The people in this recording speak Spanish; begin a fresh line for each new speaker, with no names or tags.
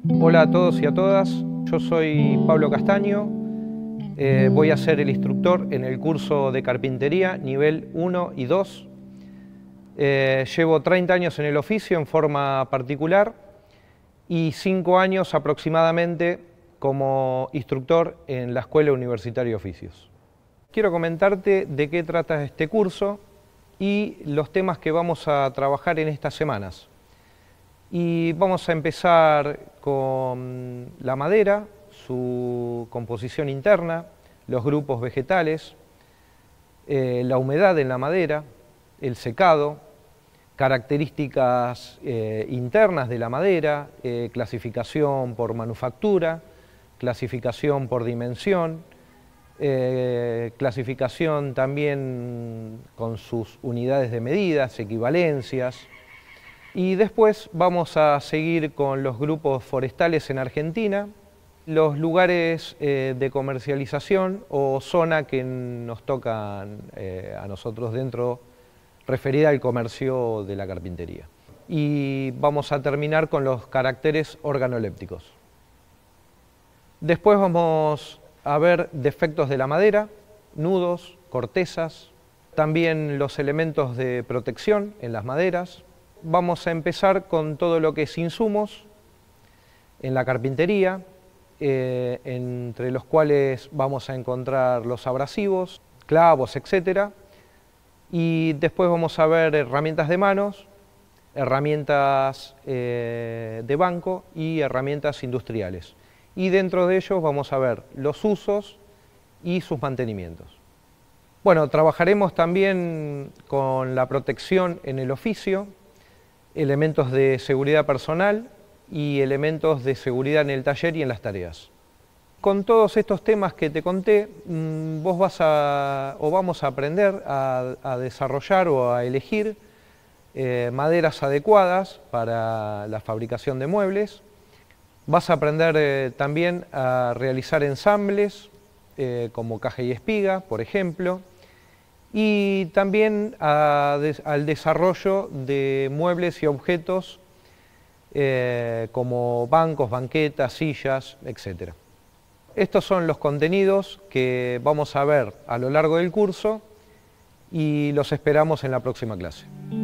Hola a todos y a todas, yo soy Pablo Castaño, voy a ser el instructor en el curso de carpintería nivel 1 y 2. Llevo 30 años en el oficio en forma particular y 5 años aproximadamente como instructor en la Escuela Universitaria de Oficios. Quiero comentarte de qué trata este curso y los temas que vamos a trabajar en estas semanas. Y vamos a empezar con la madera, su composición interna, los grupos vegetales, la humedad en la madera, el secado, características internas de la madera, clasificación por manufactura, clasificación por dimensión, clasificación también con sus unidades de medidas, equivalencias. Y después vamos a seguir con los grupos forestales en Argentina, los lugares de comercialización o zona que nos tocan a nosotros dentro, referida al comercio de la carpintería. Y vamos a terminar con los caracteres organolépticos. Después vamos a ver defectos de la madera, nudos, cortezas, también los elementos de protección en las maderas. Vamos a empezar con todo lo que es insumos en la carpintería, entre los cuales vamos a encontrar los abrasivos, clavos, etc. Y después vamos a ver herramientas de manos, herramientas de banco y herramientas industriales. Y dentro de ellos vamos a ver los usos y sus mantenimientos. Bueno, trabajaremos también con la protección en el oficio, elementos de seguridad personal y elementos de seguridad en el taller y en las tareas. Con todos estos temas que te conté, vamos a aprender a desarrollar o a elegir maderas adecuadas para la fabricación de muebles. Vas a aprender también a realizar ensambles como caja y espiga, por ejemplo, y también al desarrollo de muebles y objetos como bancos, banquetas, sillas, etc. Estos son los contenidos que vamos a ver a lo largo del curso y los esperamos en la próxima clase.